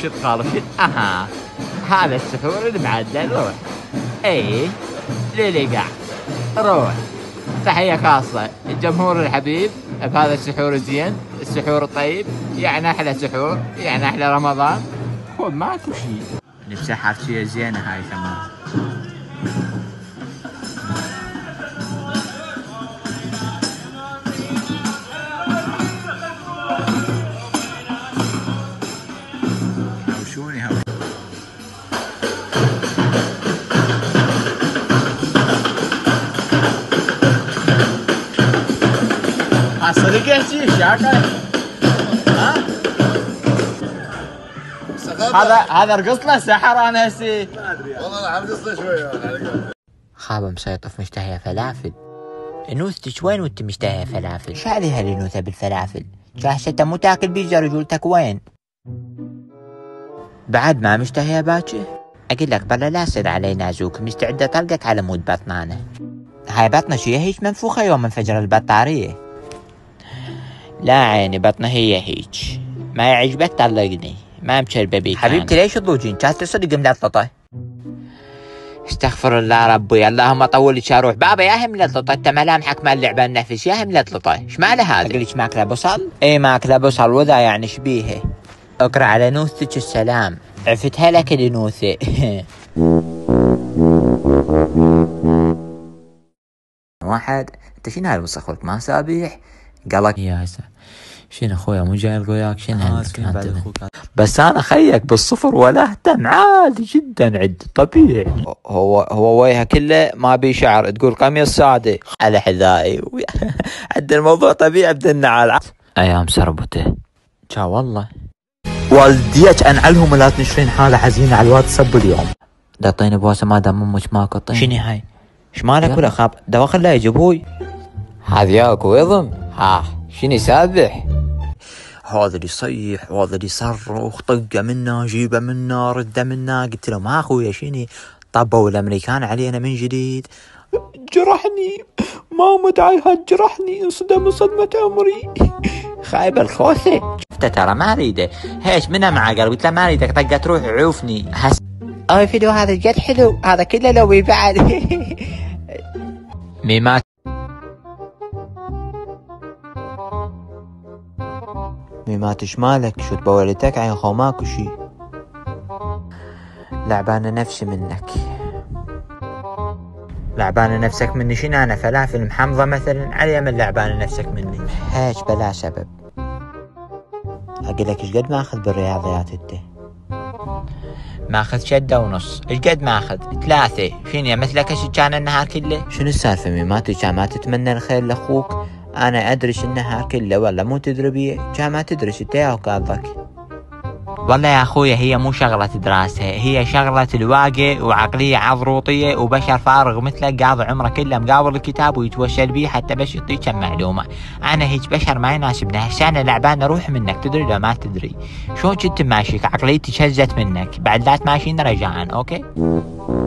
وش تخالف؟ اها هذا السحور المعدل. روح ايه للقاع روح. تحية خاصة الجمهور الحبيب بهذا السحور الزين، السحور الطيب، يعني احلى سحور، يعني احلى رمضان. خذ ماكو شيء. نفسي حرشية زينة هاي كمان. هوشوني هوشوني. صدق احكي شاكر. هذا رقص له سحر. انا هسي ما ادري والله انا عم قص له شوي. خابة مسيطف مشتهية فلافل. انوثتك وين وانت مشتهية فلافل؟ شو عليها الانوثة بالفلافل؟ جاهشتها مو تاكل بيجا رجولتك وين؟ بعد ما مشتهية باكر؟ اقول لك بلا لا صير علي نازوك، مستعدة طلقك على مود بطنانة. هاي بطنة شي هيك منفوخة يوم انفجر البطارية. لا عيني بطنة هي هيك، ما يعجبك طلقني، ما مشربة بيك حبيبتي. ليش تضوجين؟ كانت صدق ملططة. استغفر الله ربي، اللهم طول لك اروح. بابا يا ملططة، انت ملامحك مال لعبة النفس يا ملططة. ايش معنى هذا؟ اقول لك ماكله بصل؟ اي ماكله بصل وذا يعني شبيهه. اقرا على نوثتك السلام، عفتها لك الانوثة. واحد انت شنو هالوسخ ما سابح؟ قالك يا هسه شنو اخويا مو جاي وياك؟ شنو بس انا خيك بالصفر ولا اهتم، عادي جدا عد طبيعي. هو وجهه كله ما بي شعر، تقول قميص ساده على حذائي. عد الموضوع طبيعي بدنا على ايام سربته. جا والله والديك انعلهم ولا تنشرين حاله حزينه على الواتساب اليوم. تعطيني بوسه ما دام امك ماكو طين. شنو هاي؟ ايش مالك ولا خاب؟ دواخل لا يجي ابوي. هذياك ويضم ها شنو سابح؟ هذا اللي يصيح وهذا اللي يصرخ، طقه منا جيبه منا رده منا. قلت له ما اخويا شنو؟ طبوا الامريكان علينا من جديد. جرحني ما مدعي هالجرحني، انصدم صدمة عمري. خايب الخوثة. شفته ترى ما اريده هيش منها مع قلب. قلت له ما اريدك طقه تروح عوفني. اي فيديو هذا جد حلو، هذا كله لو يبعد. ميمات ميمات شمالك شو تبولتك عين خو ماكو شي. لعبانة نفسي منك، لعبانة نفسك مني. شنو انا فلافل محمضة مثلا؟ علي من لعبانة نفسك مني هيك بلا سبب. اقول لك ايش قد ما اخذ بالرياضيات انت؟ ماخذ شدة ونص. ايش قد ما اخذ؟ 3. شنو مثلك ايش كان النهار كله؟ شنو السالفة ميماتي؟ كان ما تتمنى الخير لاخوك؟ انا ادرس النهار كله ولا مو تدري بيه؟ كان ما تدرس انت يا قاضك. والله يا اخويا هي مو شغلة دراسة، هي شغلة الواقع وعقلية عضروطية وبشر فارغ مثلك قاضي عمره كله مقابل الكتاب ويتوسل بيه حتى بس يعطيك كم معلومة. انا هيك بشر ما يناسبنا. هسه لعبان روح منك، تدري لو ما تدري. شلون كنت ماشيك عقليتي هزت منك، بعد لا تماشينا رجعان. اوكي